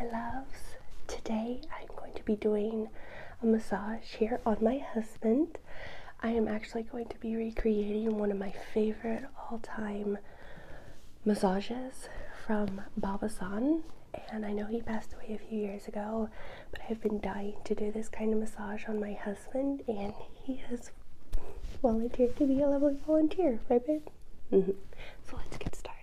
my loves. Today I'm going to be doing a massage here on my husband. I am actually going to be recreating one of my favorite all-time massages from Baba-san, and I know he passed away a few years ago, but I've been dying to do this kind of massage on my husband, and he has volunteered to be a lovely volunteer, right babe? So let's get started.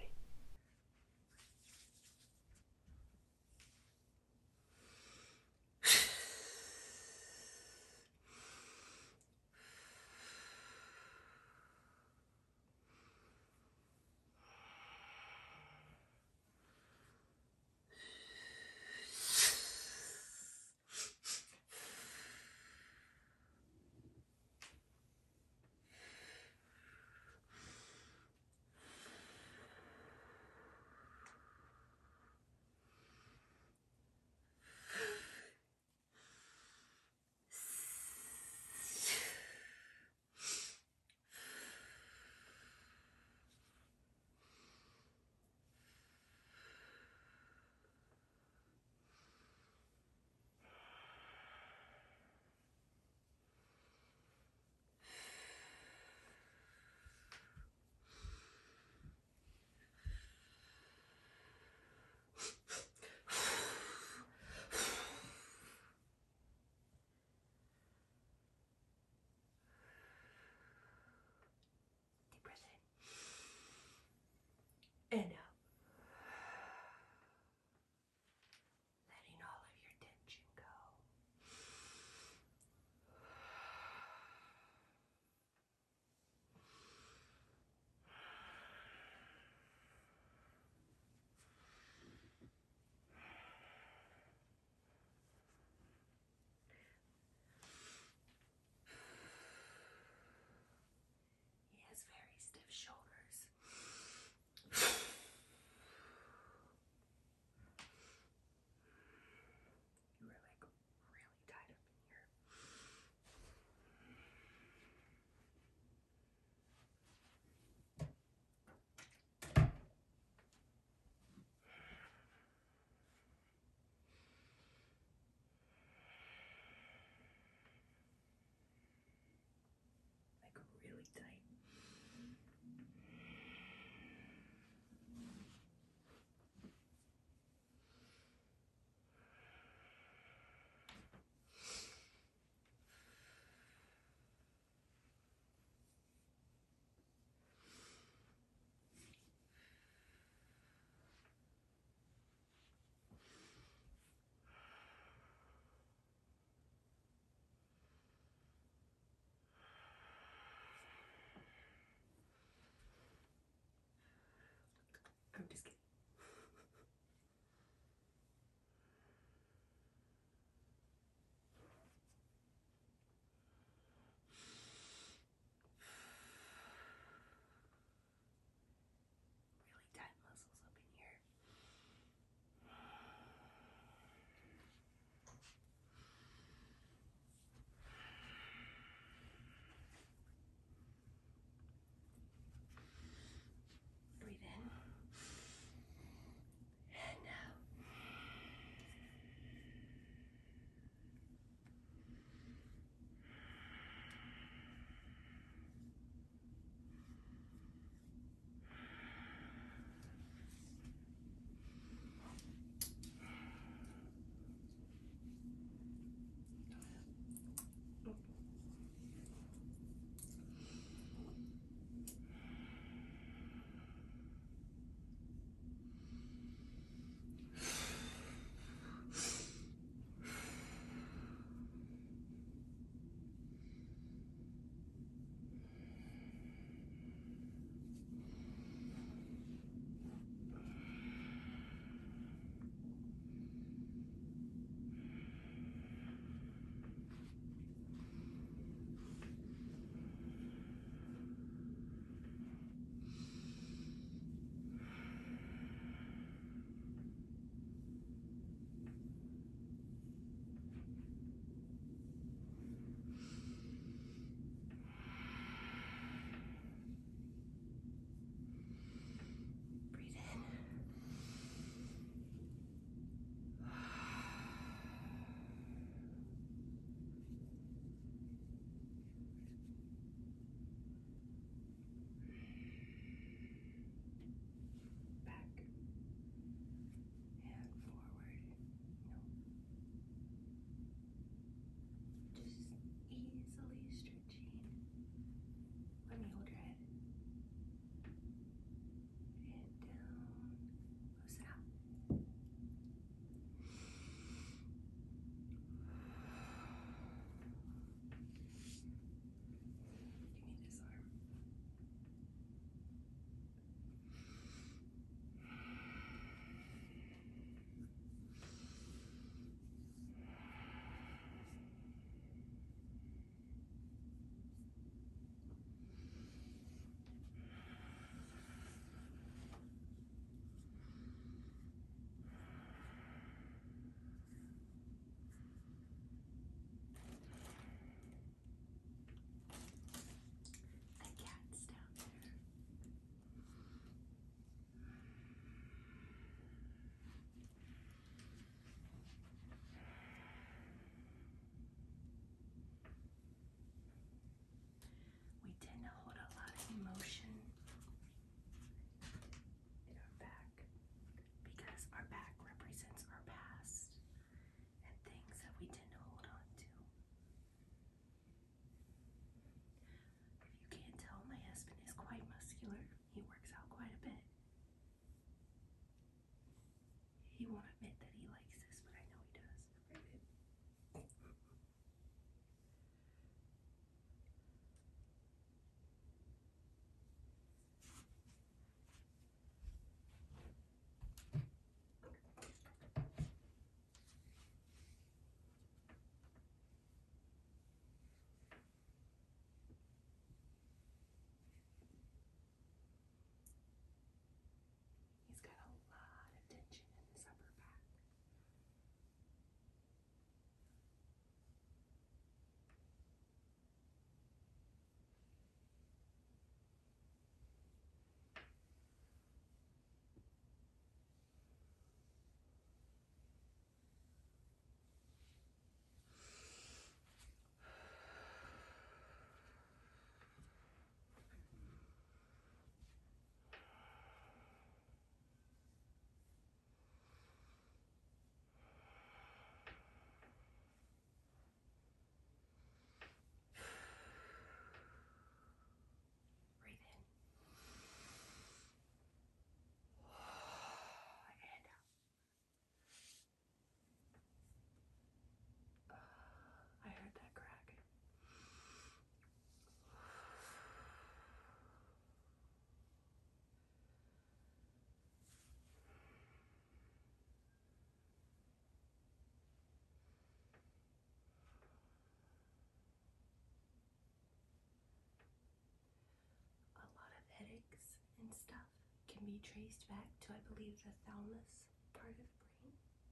be traced back to, I believe, the thalamus part of the brain.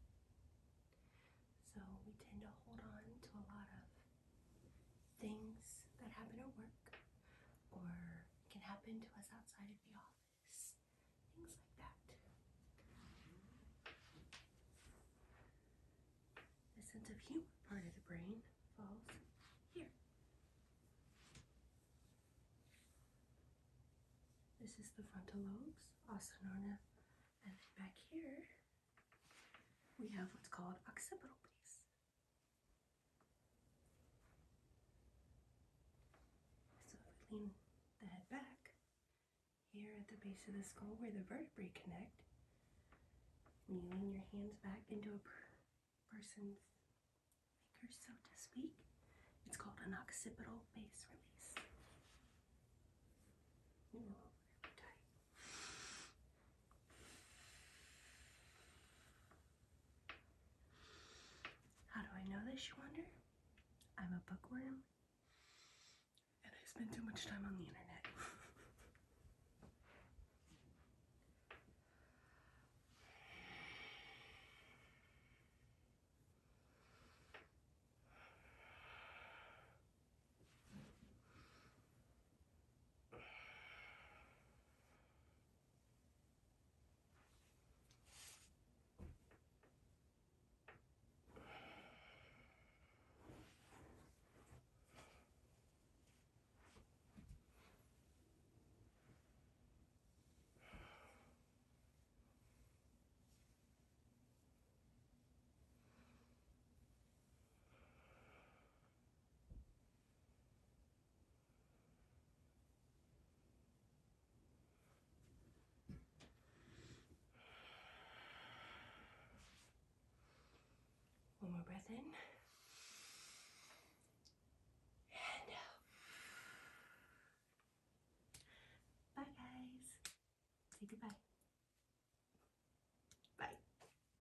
So we tend to hold on to a lot of things that happen at work or can happen to us outside of the office, things like that. The sense of humor part of the brain falls here. This is the frontal lobes, also known as, and then back here we have what's called occipital base. So if we lean the head back, here at the base of the skull where the vertebrae connect, when you lean your hands back into a person's fingers, so to speak, it's called an occipital base release. How do I know this, you wonder? I'm a bookworm, and I spend too much time on the internet. One more breath in.